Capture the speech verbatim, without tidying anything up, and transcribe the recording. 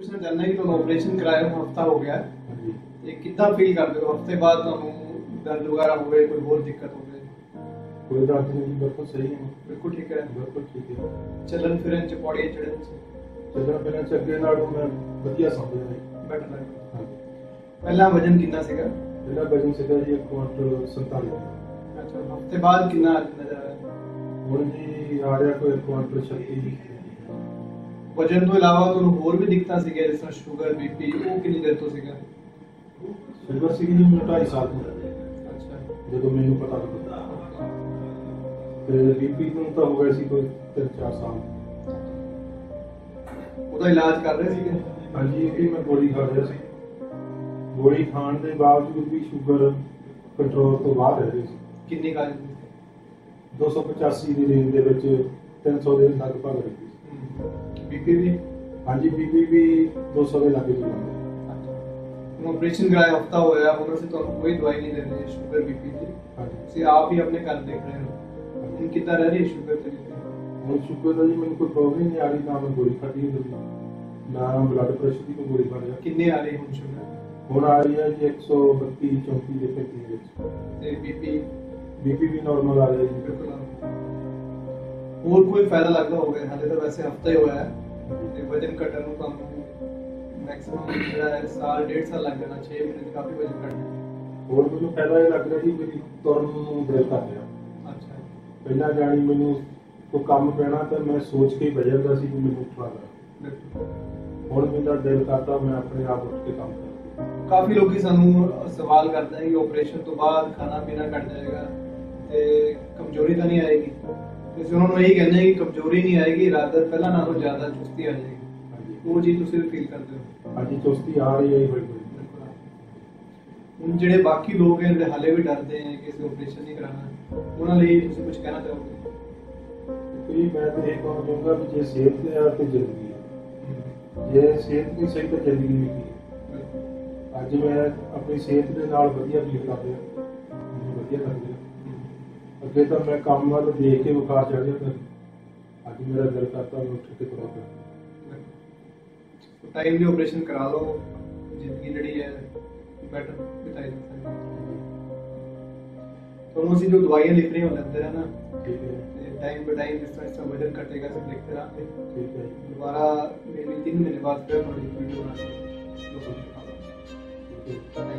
ਪੁੱਛਣਾ ਚਾਹੁੰਦਾ ਕਿ ਤੁਹਾਨੂੰ ਆਪਰੇਸ਼ਨ ਕਰਾਇਆ ਨੂੰ ਹਫਤਾ ਹੋ ਗਿਆ ਹੈ ਤੇ ਕਿੱਦਾਂ ਫੀਲ ਕਰਦੇ ਹੋ ਹਫਤੇ ਬਾਅਦ ਤੁਹਾਨੂੰ ਦਰਦ ਵਗੈਰਾ ਹੋਵੇ ਕੋਈ ਹੋਰ ਦਿੱਕਤ ਹੋਵੇ? कोई दर्द नहीं, बिल्कुल सही है, बिल्कुल ठीक है, बिल्कुल ठीक है। चलन फिरन च पौड़ियां चढ़न च चलन फिरन च अगे नालों मैं वधिया समझदा है, बेटर लगदा। हां, पहला वजन कितना सीगा? पहला वजन सीगा जी एक क्विंटल सैंतालीस। अच्छा, हफ्ते बाद कितना नजर आ रहा है? हुण जी आ रहा कोई क्विंटल छत्तीस। वजन तो इलावा ਤੁਹਾਨੂੰ ਹੋਰ ਵੀ ਦਿੱਕਤਾਂ ਸੀਗੀਆਂ ਜਿਸ ਤਰ੍ਹਾਂ ਸ਼ੂਗਰ ਬੀਪੀ ਉਹ ਕਿੰਨੀ ਦੇਰ ਤੋਂ ਸੀਗਾ? ਸ਼ੂਗਰ ਸੀਗੀ ਜੀ ਮੈਨੂੰ ਢਾਈ ਸਾਲ ਤੋਂ। ਅੱਛਾ, ਜਦੋਂ ਮੈਨੂੰ ਪਤਾ ਲੱਗਾ ਤੇ ਬੀਪੀ ਨੂੰ ਤਾਂ ਹੋ ਗਿਆ ਸੀ ਕੋਈ ਤਿੰਨ ਚਾਰ ਸਾਲ। ਉਹਦਾ ਇਲਾਜ ਕਰ ਰਹੇ ਸੀਗੇ? ਹਾਂਜੀ, ਇਹ ਮੈਂ ਗੋਲੀ ਖਾ ਰਿਹਾ ਸੀ, ਗੋਲੀ ਖਾਣ ਦੇ ਬਾਵਜੂਦ ਵੀ ਸ਼ੂਗਰ ਕੰਟਰੋਲ ਤੋਂ ਬਾਹਰ ਰਹਿ ਰਹੀ ਸੀ। ਕਿੰਨੀ ਖਾ ਲਈ? ਦੋ ਸੌ ਪਚਾਸੀ ਦੀ ਰੇਂਜ ਦੇ ਵਿੱਚ ਤਿੰਨ ਸੌ ਦੇ ਲਗਭਗ ਰਹੀ ਸੀ। ਬੀਪੀ ਵੀ? ਹਾਂਜੀ, ਬੀਪੀ ਵੀ ਦੋ ਸੌ ਦੇ ਲਾਗੇ ਤੋਂ ਜਾਂਦਾ। ਹੁਣ ਆਪਰੇਸ਼ਨ ਕਰਾਇਆ ਹਫਤਾ ਹੋਇਆ, ਹੁਣ ਅਸੀਂ ਤੁਹਾਨੂੰ ਕੋਈ ਦਵਾਈ ਨਹੀਂ ਦੇ ਰਹੇ ਸ਼ੂਗਰ ਬੀਪੀ ਦੀ। ਹਾਂਜੀ, ਤੁਸੀਂ ਆਪ ਹੀ ਆਪਣੇ ਘਰ ਦੇਖ ਰਹੇ ਹੋ। ਹੁਣ ਕਿੱਦਾਂ ਰਹਿ ਰਹੀ ਸ਼ੂਗਰ ਤੇ ਬੀਪੀ? ਹੁਣ ਸ਼ੂਗਰ ਦਾ ਜੀ ਮੈਨੂੰ ਕੋਈ ਪ੍ਰੋਬਲਮ ਨਹੀਂ ਆ ਰਹੀ, ਨਾ ਮੈਂ ਗੋਲੀ ਖਾਧੀ ਹੁੰਦੀ ਨਾ ਬਲੱਡ ਪ੍ਰੈਸ਼ਰ ਦੀ ਕੋਈ ਗੋਲੀ ਖਾ ਰਿਹਾ। ਕਿੰਨੇ ਆ ਰਹੀ ਹੁਣ ਸ਼ੂਗਰ? ਹੁਣ ਆ ਰਹੀ ਹੈ ਜੀ ਇੱਕ ਸੌ ਬੱਤੀ ਚੌਂਤੀ ਦੇ ਪੈਂਤੀ ਵਿੱਚ। ਤੇ ਬੀਪੀ? ਬੀਪੀ ਵੀ ਨਾਰਮਲ ਆ ਰਿਹਾ ਜੀ, ਬਿਲਕੁਲ। ਹੋਰ ਕੋਈ ਫਾਇਦਾ ਲੱਗਦਾ ਹੋਵੇ? ਹਾਲੇ ਤਾਂ ਵੈਸੇ ਹਫਤਾ ਹੀ ਹੋਇਆ ਹੈ ਤੇ ਵਜਨ ਘਟਣ ਨੂੰ ਤੁਹਾਨੂੰ ਮੈਕਸਿਮਮ ਜਿਹੜਾ ਹੈ ਸਾਲ ਡੇਢ ਸਾਲ ਲੱਗ ਜਾਣਾ, ਛੇ ਮਹੀਨੇ ਚ ਕਾਫੀ ਵਜਨ ਘਟਣਾ। ਹੋਰ ਮੈਨੂੰ ਫਾਇਦਾ ਇਹ ਲੱਗ ਰਿਹਾ ਜੀ ਮੇਰੀ ਤੁਰਨ ਨੂੰ ਦਿਲ ਕਰ ਰਿਹਾ। ਅੱਛਾ, ਪਹਿਲਾਂ ਜਾਣੀ ਮੈਨੂੰ ਕੋਈ ਕੰਮ ਪੈਣਾ ਤਾਂ ਮੈਂ ਸੋਚ ਕੇ ਬਹਿ ਜਾਂਦਾ ਸੀ ਕਿ ਮੈਨੂੰ ਉੱਠਣਾ ਹੈ। ਹੁਣ ਮੇਰਾ ਦਿਲ ਕਰਦਾ ਮੈਂ ਆਪਣੇ ਆਪ ਉੱਠ ਕੇ ਕੰਮ ਕਰਾਂ। ਕਾਫੀ ਲੋਕੀ ਸਾਨੂੰ ਸਵਾਲ ਕਰਦੇ ਹੈ ਕਿ ਆਪਰੇਸ਼ਨ ਤੋਂ ਬਾਅਦ ਖਾਣਾ ਪੀਣਾ ਘਟ ਜਾਏਗਾ ਤੇ ਕਮਜ਼ੋਰੀ ਤਾਂ ਨਹੀਂ ਆਏਗੀ? ਤੇ ਅਸੀਂ ਉਹਨਾਂ ਨੂੰ ਇਹੀ ਕਹਿੰਦੇ ਹਾਂ ਕਿ ਕਮਜ਼ੋਰੀ ਨਹੀਂ ਆਏਗੀ, ਰਾਦਰ ਪਹਿਲਾਂ ਨਾਲੋਂ ਜ਼ਿਆਦਾ ਚੁਸਤੀ ਆ ਜਾਏਗੀ। ਉਹ ਚੀਜ਼ ਤੁਸੀਂ ਵੀ ਫੀਲ ਕਰਦੇ ਹੋ? ਹਾਂਜੀ, ਚੁਸਤੀ ਆ ਰਹੀ ਹੈ ਬੜੀ ਬੜੀ। ਹੁਣ ਜਿਹੜੇ ਬਾਕੀ ਲੋਕ ਹੈ ਜਿਹੜੇ ਹਾਲੇ ਵੀ ਡਰਦੇ ਹੈ ਕਿ ਅਸੀਂ ਆਪਰੇਸ਼ਨ ਨਹੀਂ ਕਰਾਉਣਾ, ਉਹਨਾਂ ਲਈ ਤੁਸੀਂ ਕੁਝ ਕਹਿਣਾ ਚਾਹੋਗੇ? ਕੋਈ ਮੈਂ ਤਾਂ ਇਹ ਕਹਿਣਾ ਚਾਹੂੰਗਾ ਵੀ ਜੇ ਸਿਹਤ ਹੈ ਤੇ ਜ਼ਿੰਦਗੀ ਹੈ, ਜੇ ਸਿਹਤ ਨਹੀਂ ਸਹੀ ਤਾਂ ਜ਼ਿੰਦਗੀ ਵੀ ਕੀ ਹੈ। ਅੱਜ ਮੈਂ ਆਪਣੀ ਸਿਹਤ ਦੇ ਨਾਲ ਵਧੀਆ ਫੀਲ ਕਰ ਰਿਹਾ, ਮੈਨੂੰ ਵਧੀਆ ਲੱਗ ਰਿਹਾ। ਅੱਗੇ ਤਾਂ ਮੈਂ ਕੰਮ ਵੱਲ ਦੇਖ ਕੇ ਬੁਖਾਰ ਚੜ੍ਹ ਜਾਂਦਾ, ਅੱਜ ਮੇਰਾ ਦਿਲ ਕਰਦਾ ਮੈਂ ਉੱਠ ਕੇ ਤੁਰਾਂ ਪਿਆ। ਟਾਈਮਲੀ ਆਪਰੇਸ਼ਨ ਕਰਾ ਲਓ, ਜ਼ਿੰਦਗੀ ਜਿਹੜੀ ਹੈ ਬੈਟਰ ਬਿਤਾਈ ਜਾ ਸਕਦੀ ਹੈ। ਤੁਹਾਨੂੰ ਅਸੀਂ ਜੋ ਦਵਾਈਆਂ ਲਿਖ ਰਹੇ ਹਾਂ ਲੈਂਦੇ ਰਹਿਣਾ, ਠੀਕ ਹੈ, ਤੇ ਟਾਈਮ ਬਾਈ ਟਾਈਮ ਜਿਸ ਤਰ੍ਹਾਂ ਇਸ ਤਰ੍ਹਾਂ ਵਜਨ ਘਟੇਗਾ ਅਸੀਂ ਲਿਖਦੇ ਰਹਾਂਗੇ। ਠੀਕ ਹੈ, ਦੁਬਾਰਾ ਮੇਬੀ ਤਿੰਨ ਮਹੀਨੇ ਬਾਅਦ ਫਿਰ ਤੁਹਾਡੀ ਵੀਡੀਓ ਬਣਾ ਕੇ ਲੋਕਾਂ ਨੂੰ ਦਿਖਾਵਾਂਗੇ।